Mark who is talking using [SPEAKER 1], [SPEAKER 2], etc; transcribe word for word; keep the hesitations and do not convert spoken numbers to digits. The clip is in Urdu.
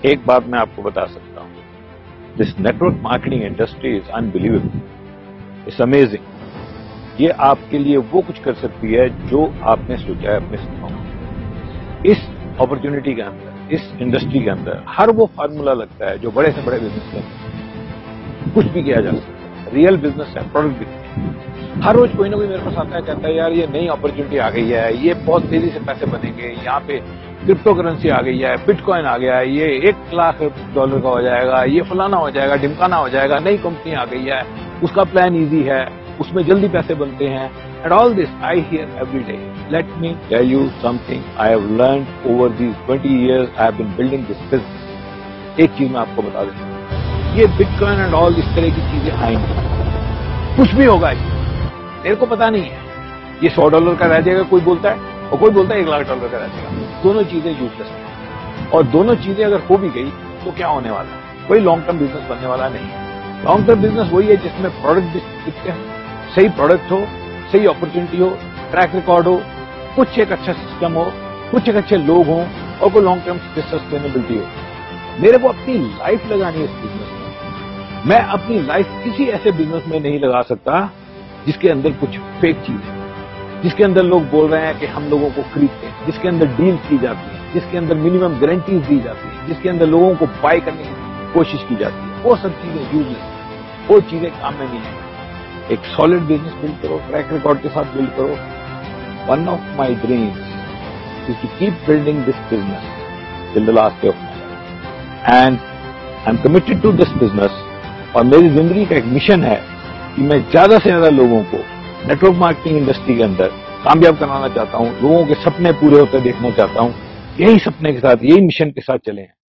[SPEAKER 1] ایک بات میں آپ کو بتا سکتا ہوں, this network marketing industry is unbelievable, it's amazing. یہ آپ کے لیے وہ کچھ کر سکتی ہے جو آپ نے سوچا ہے اپنے سپنوں میں. اس اپرچونٹی کے اندر, اس انڈسٹری کے اندر ہر وہ فارمولا لگتا ہے جو بڑے سے بڑے بزنس میں کچھ بھی کیا جا سکتا ہے. ریئل بزنس ہے, پروڈکٹ بزنس. ہر روز کوئی نہ کوئی میرے پاس آتا ہے, کہتا ہے یار یہ نئی اپرچونٹی آ گئی ہے, یہ بہت تیزی سے پیسے بنیں گے, یہاں پہ کرپٹو کرنسی آ گئی ہے, بٹ کوائن آ گیا ہے, یہ ایک لاکھ ڈالر کا ہو جائے گا, یہ فلانا ہو جائے گا, ڈمکانا ہو جائے گا, نئی کمپنی آ گئی ہے, اس کا پلان ایزی ہے, اس میں جلدی پیسے بنتے ہیں. And all this I hear every day. Let me tell you something I have learned over these twenty years I have been building this business. ایک چیز میں آپ کو بتا دوں, یہ بٹ کوائن اینڈ آل اس طرح کی چیزیں آئیں گی, کچھ بھی ہوگا, میرے کو پتا نہیں ہے. یہ سو ڈالر کا رہ جائے گا کوئی بولتا ہے, اور کوئی بولتا ہے ایک لاکھ ڈالر کا رہ جائے گا. دونوں چیزیں یوز لیس ہیں, اور دونوں چیزیں اگر ہو بھی گئی تو کیا ہونے والا ہے؟ کوئی لانگ ٹرم بزنس بننے والا نہیں ہے. لانگ ٹرم بزنس وہی ہے جس میں پروڈکٹ بکتے ہیں, صحیح پروڈکٹ ہو, صحیح اپرچونٹی ہو, ٹریک ریکارڈ ہو, کچھ ایک اچھا سسٹم ہو, کچھ ایک اچھے لوگ ہوں, اور کوئی لانگ ٹرم سسٹینیبلٹی ہو. میرے کو اپنی لائف لگانی ہے اس بزنس میں. میں اپنی لائف کسی ایسے بزنس میں نہیں لگا سکتا جس کے اندر کچھ فیک چیز ہے, جس کے اندر لوگ بول رہے ہیں کہ ہم لوگوں کو خریدتے ہیں, جس کے اندر ڈیل کی جاتی ہے, جس کے اندر منیمم گارنٹیز دی جاتی ہیں, جس کے اندر لوگوں کو بائی کرنے کی کوشش کی جاتی ہے. وہ سب چیزیں یوز لیس ہیں, وہ چیزیں کام میں نہیں ہیں. ایک سالڈ بزنس بلڈ کرو, ٹریک ریکارڈ کے ساتھ بلڈ کرو. One of my dreams is to keep building this business till the last day of my life, and I am committed to this business. اور میری زندگی کا ایک مشن ہے کہ میں زیادہ سے زیادہ لوگوں کو نیٹورک مارکیٹنگ انڈسٹری کے اندر کامیاب کرانا چاہتا ہوں, لوگوں کے سپنے پورے ہوتے دیکھنا چاہتا ہوں. یہی سپنے کے ساتھ, یہی مشن کے ساتھ چلے ہیں.